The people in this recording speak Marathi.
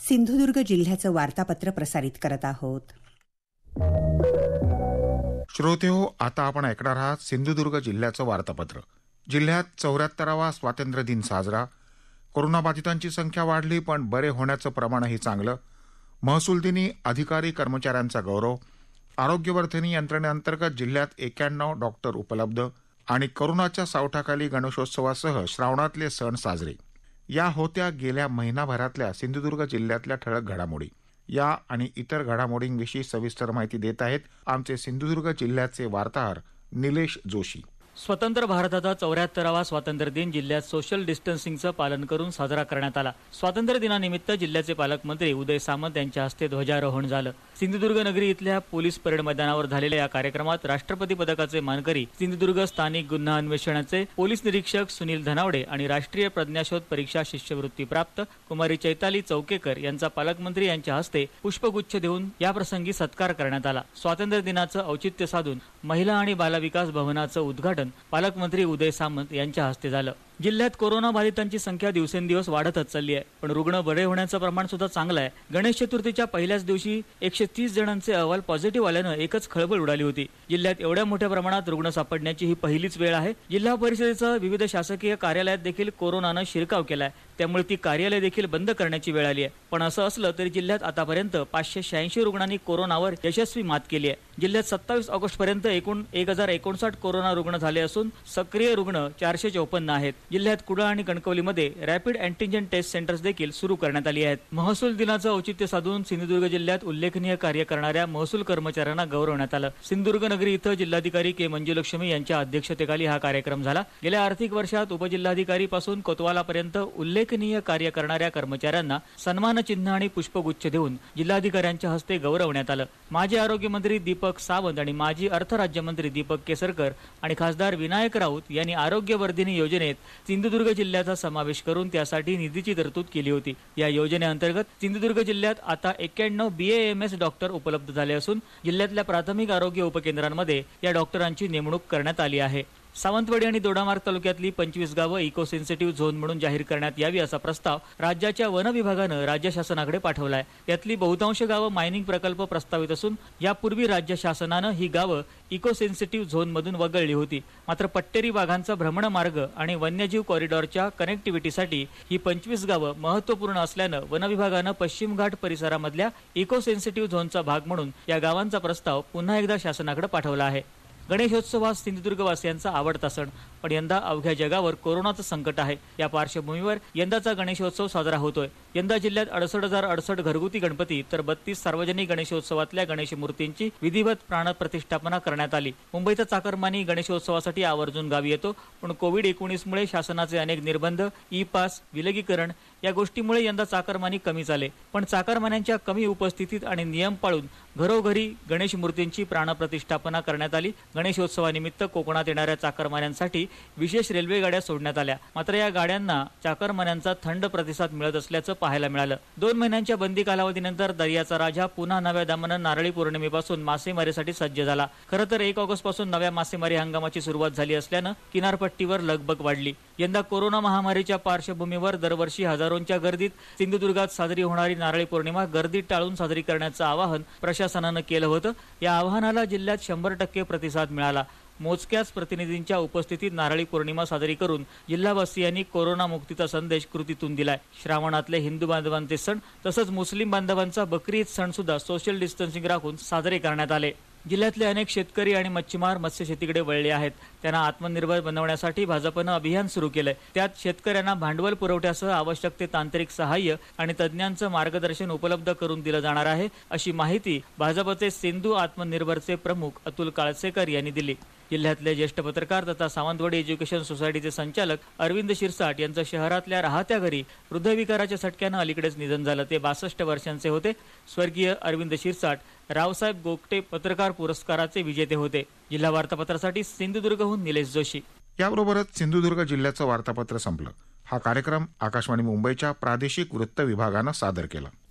सिंधुदुर्ग जिल्ह्याचं वार्तापत्र प्रसारित करत आहोत. श्रोतेहो, आता आपण ऐकणार आहात सिंधुदुर्ग जिल्ह्याचं वार्तापत्र. जिल्ह्यात 74वा स्वातंत्र्य दिन साजरा. कोरोनाबाधितांची संख्या वाढली पण बरे होण्याचं प्रमाणही चांगलं. महसूल दिनी अधिकारी कर्मचाऱ्यांचा गौरव. आरोग्यवर्धिनी यंत्रणेअंतर्गत जिल्ह्यात 91 डॉक्टर उपलब्ध. आणि कोरोनाच्या सावटाखाली गणेशोत्सवासह श्रावणातले सण साजरे. या होत्या गेल्या महिनाभरातल्या सिंधुदुर्ग जिल्ह्यातल्या ठळक घडामोडी. या आणि इतर घडामोडींविषयी सविस्तर माहिती देत आहेत आमचे सिंधुदुर्ग जिल्ह्याचे वार्ताहर निलेश जोशी. स्वतंत्र भारताचा 74वा स्वातंत्र्य दिन जिल्ह्यात सोशल डिस्टन्सिंगचं पालन करून साजरा करण्यात आला. स्वातंत्र्य दिनानिमित्त जिल्ह्याचे पालकमंत्री उदय सामंत यांच्या हस्ते ध्वजारोहण झालं. सिंधुदुर्ग नगरी इथल्या पोलीस परेड मैदानावर झालेल्या या कार्यक्रमात राष्ट्रपती पदकाचे मानकरी सिंधुदुर्ग स्थानिक गुन्हा अन्वेषणाचे पोलीस निरीक्षक सुनील धनावडे आणि राष्ट्रीय प्रज्ञाशोध परीक्षा शिष्यवृत्ती प्राप्त कुमारी चैताली चौकेकर यांचा पालकमंत्री यांच्या हस्ते पुष्पगुच्छ देऊन याप्रसंगी सत्कार करण्यात आला. स्वातंत्र्य दिनाचं औचित्य साधून महिला आणि बालविकास भवनाचं उद्घाटन पालकमंत्री उदय सामंत यांच्या हस्ते झालं. जिल्ह्यात कोरोना बाधितांची संख्या दिवसेंदिवस वाढतच चालली आहे, पण रुग्ण बरे होण्याचं प्रमाण सुद्धा चांगलं आहे. गणेश चतुर्थीच्या पहिल्याच दिवशी 130 जणांचे अहवाल पॉझिटिव्ह आल्यानं एकच खळबळ उडाली होती. जिल्ह्यात एवढ्या मोठ्या प्रमाणात रुग्ण सापडण्याची ही पहिलीच वेळ आहे. जिल्हा परिषदेचं विविध शासकीय कार्यालयात देखील कोरोनानं शिरकाव केलाय, त्यामुळे ती कार्यालय देखील बंद करण्याची वेळ आली आहे. पण असं असलं तरी जिल्ह्यात आतापर्यंत 586 रुग्णांनी कोरोनावर यशस्वी मात केली आहे. जिल्ह्यात 27 ऑगस्ट पर्यंत एकूण 1059 कोरोना रुग्ण झाले असून सक्रिय रुग्ण 454 आहेत. जिल्ह्यात कुडाळ आणि कणकवलीमध्ये रॅपिड अँटीजन टेस्ट सेंटर्स देखील सुरू करण्यात आली आहेत. महसूल दिनाचं औचित्य साधून सिंधुदुर्ग जिल्ह्यात उल्लेखनीय कार्य करणाऱ्या महसूल कर्मचाऱ्यांना गौरवण्यात आलं. सिंधुदुर्ग नगरी इथं जिल्हाधिकारी के मंजुलक्ष्मी यांच्या अध्यक्षतेखाली हा कार्यक्रम झाला. गेल्या आर्थिक वर्षात उपजिल्हाधिकारी पासून कोतवालापर्यंत उल्लेखनीय कार्य करणाऱ्या कर्मचाऱ्यांना सन्मानचिन्ह आणि पुष्पगुच्छ देऊन जिल्हाधिकाऱ्यांच्या हस्ते गौरवण्यात आलं. माजी आरोग्यमंत्री दीपक सावंत आणि माजी अर्थ राज्यमंत्री दीपक केसरकर आणि खासदार विनायक राऊत यांनी आरोग्यवर्धिनी योजनेत सिंधुदुर्ग जिल्ह्याचा समावेश करून त्यासाठी निधीची तरतूद केली होती. या योजनेअंतर्गत सिंधुदुर्ग जिल्ह्यात आता 91 BAMS डॉक्टर उपलब्ध झाले असून जिल्ह्यातल्या प्राथमिक आरोग्य उपकेंद्रांमध्ये या डॉक्टरांची नेमणूक करण्यात आली आहे. सावंतवाडी आणि दोडामार्ग तालुक्यातली 25 गावं इको सेन्सिटिव्ह झोन म्हणून जाहीर करण्यात यावी असा प्रस्ताव राज्याच्या वन विभागानं राज्य शासनाकडे पाठवलाय. यातली बहुतांश गावं मायनिंग प्रकल्प प्रस्तावित असून यापूर्वी राज्य शासनानं ही गावं इको सेन्सिटिव्ह झोन मधून वगळली होती. मात्र पट्टेरी वाघांचा भ्रमण मार्ग आणि वन्यजीव कॉरिडॉरच्या कनेक्टिव्हिटीसाठी ही 25 गावं महत्त्वपूर्ण असल्यानं वन विभागानं पश्चिम घाट परिसरामधल्या इको सेन्सिटिव्ह झोनचा भाग म्हणून या गावांचा प्रस्ताव पुन्हा एकदा शासनाकडे पाठवला आहे. गणेशोत्सव हा सिंधुदुर्गवासियांचा आवडता सण, पण यंदा अवघ्या जगावर कोरोनाचं संकट आहे. या पार्श्वभूमीवर यंदाचा गणेशोत्सव साजरा होतोय. यंदा जिल्ह्यात 68,068 घरगुती गणपती तर 32 सार्वजनिक गणेशोत्सवातल्या गणेश मूर्तींची विधिवत प्राणप्रतिष्ठापना करण्यात आली. मुंबईचा चाकरमानी गणेशोत्सवासाठी आवर्जून गावी येतो, पण कोविड-19 मुळे शासनाचे अनेक निर्बंध, ई-पास, विलगीकरण या गोष्टीमुळे यंदा चाकरमानी कमी झाले. पण चाकरमान्यांच्या कमी उपस्थितीत आणि नियम पाळून घरोघरी गणेश मूर्तींची प्राणप्रतिष्ठापना करण्यात आली. गणेशोत्सवानिमित्त कोकणात येणाऱ्या चाकरमान्यांसाठी विशेष रेल्वे गाड्या सोडण्यात आल्या. मात्र या गाड्यांना चाकरमान्यांचा थंड प्रतिसाद मिळत असल्याचं पाहायला मिळालं. 2 महिन्यांच्या बंदी कालावधीनंतर दर्याचा राजा पुन्हा नव्या दामानं नारळी पौर्णिमेपासून मासेमारीसाठी सज्ज झाला. खरं तर 1 ऑगस्ट पासून नव्या मासेमारी हंगामाची सुरुवात झाली असल्यानं किनारपट्टीवर लगबग वाढली. यंदा कोरोना महामारीच्या पार्श्वभूमीवर दरवर्षी हजारोंच्या गर्दीत सिंधुदुर्गात साजरी होणारी नारळी पौर्णिमा गर्दी टाळून साजरी करण्याचं आवाहन प्रशासनानं केलं होतं. या आवाहनाला जिल्ह्यात 100% प्रतिसाद मिळाला. मोजक्याच प्रतिनिधींच्या उपस्थितीत नारळी पौर्णिमा साजरी करून जिल्हावासियांनी कोरोना मुक्तीचा संदेश कृतीतून दिलाय. श्रावणातले हिंदू बांधवांचे सण तसंच मुस्लिम बांधवांचा बकरी ईद सण सुद्धा सोशल डिस्टन्सिंग राखून साजरे करण्यात आले. जिल्ह्यातले अनेक शेतकरी आणि मच्छीमार मत्स्यशेतीकडे वळले आहेत. त्यांना आत्मनिर्भर बनवण्यासाठी भाजपनं अभियान सुरू केलंय. त्यात शेतकऱ्यांना भांडवल पुरवठ्यासह आवश्यक ते तांत्रिक सहाय्य आणि तज्ज्ञांचं मार्गदर्शन उपलब्ध करून दिलं जाणार आहे, अशी माहिती भाजपचे सिंधू आत्मनिर्भरचे प्रमुख अतुल काळसेकर यांनी दिली. जिल्ह्यातले ज्येष्ठ पत्रकार तथा सावंतवाडी एज्युकेशन सोसायटीचे संचालक अरविंद शिरसाट यांचं शहरातल्या राहत्या घरी हृदयविकाराच्या झटक्यानं अलीकडेच निधन झालं. ते 62 वर्षांचे होते. स्वर्गीय अरविंद शिरसाट रावसाहेब गोगटे पत्रकार पुरस्काराचे विजेते होते. जिल्हा वार्तापत्रासाठी सिंधुदुर्गहून निलेश जोशी. याबरोबरच सिंधुदुर्ग जिल्ह्याचं वार्तापत्र संपलं. हा कार्यक्रम आकाशवाणी मुंबईच्या प्रादेशिक वृत्त विभागानं सादर केला.